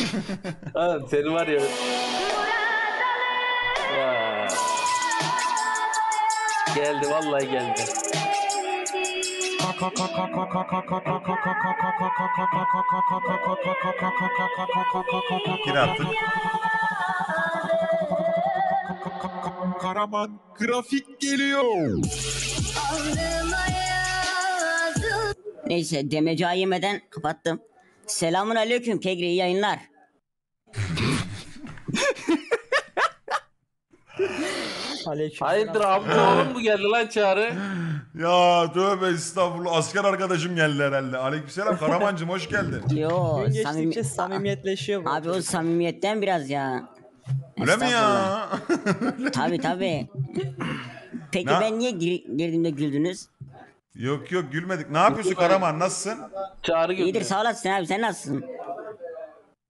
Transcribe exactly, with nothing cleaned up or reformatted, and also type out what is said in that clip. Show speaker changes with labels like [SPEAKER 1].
[SPEAKER 1] Oğlum seni var ya. Vay. Geldi vallahi geldi.
[SPEAKER 2] Yine attık.
[SPEAKER 3] Karaman grafik geliyor.
[SPEAKER 4] Neyse demeci yemeden kapattım. Selamun aleyküm Kegri, iyi yayınlar.
[SPEAKER 1] Hayırdır amca oğlum mu geldi lan Çağrı?
[SPEAKER 2] Ya tövbe estağfurullah. Asker arkadaşım geldi herhalde. Aleykümselam Karamancım hoş geldin.
[SPEAKER 4] Yo
[SPEAKER 5] Gün
[SPEAKER 4] samimi...
[SPEAKER 5] geçtikçe samimiyetleşiyor bu.
[SPEAKER 4] Abi o samimiyetten biraz ya.
[SPEAKER 2] Öyle mi ya?
[SPEAKER 4] Tabi tabi. Peki
[SPEAKER 2] Ne?
[SPEAKER 4] ben niye gir- girdiğimde güldünüz?
[SPEAKER 2] Yok yok gülmedik. Ne yapıyorsun Karaman? Nasılsın?
[SPEAKER 1] Çağrı
[SPEAKER 4] İyidir
[SPEAKER 1] götürüyor.
[SPEAKER 4] sağ olasın abi, sen nasılsın?